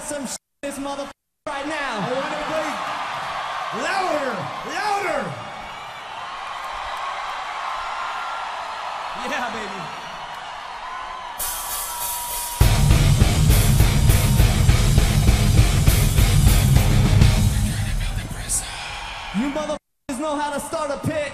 some shit this motherfucker right now. I want everybody louder, louder. Yeah, baby. You motherfuckers know how to start a pit.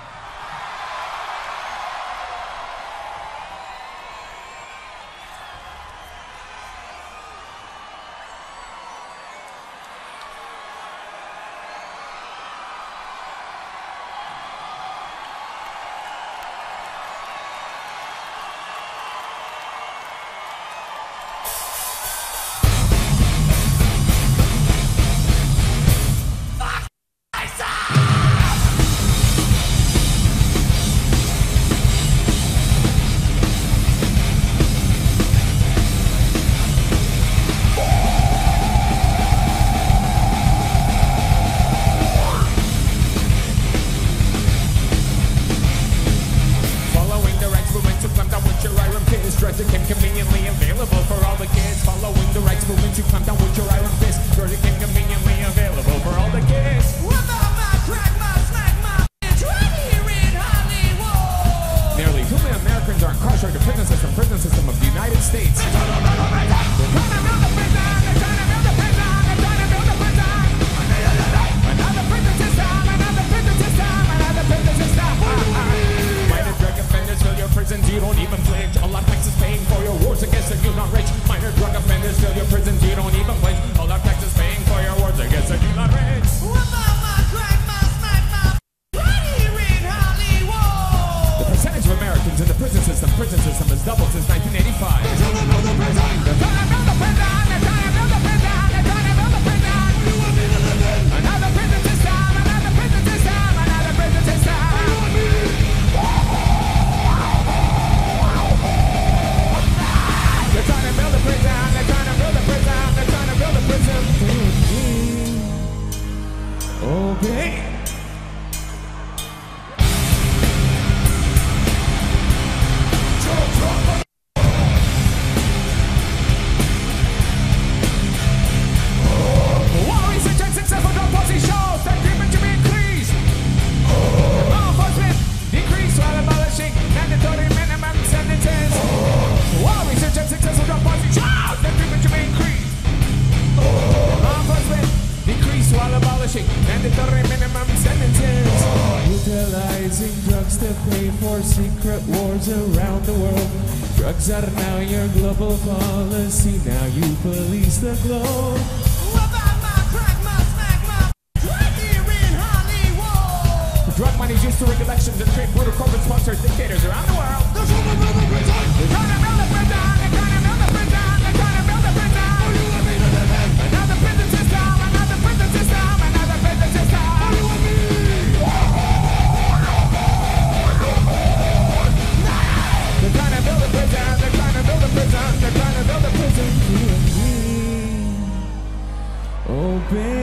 Drugs became conveniently available for all the kids. Following the rights movement to climb down with your iron fist. Drugs became conveniently available for all the kids. What about my crack, my smack, my bitch right here in Hollywood? Nearly 2 million Americans are incarcerated in the prison system of the United States. They're trying to build the prison. They're trying to build the prison. They're trying to build the prison. Another prison system. Another prison system. Another prison system. Minor drug offenders fill your prisons. You don't even flinch. A lot of taxes paying for your wars against the youth not rich. Minor drug offenders fill your prisons. You don't even flinch. A lot of taxes paying for your wars against the youth not rich. What about my crack, my smack, my right here in Hollywood? The percentage of Americans in the prison system has doubled since 1985. They're trying to build the prison. They're trying to build the prison. They're trying to build the prison. They're trying to build the prison. You want me to live in another prison system? Another prison system. Another prison system. You want me? They're trying to build a prison. They're trying to build a prison. They're trying to build a prison. Okay. Mandatory minimum sentences. Utilizing drugs to pay for secret wars around the world. Drugs are now your global policy. Now you police the globe. What about my crack, my smack, my right here in Hollywood? Drug money is used to rig elections and create brutal corporate-sponsored dictators around the world. They're trying to build a prison. They're trying to build a prison. They're trying to build a prison. They're trying to build a prison. You want me to live in another prison system? Another prison system. Another prison system. You want me? They're trying to build a prison. They're trying to build a prison. They're trying to build a prison. Oh, baby.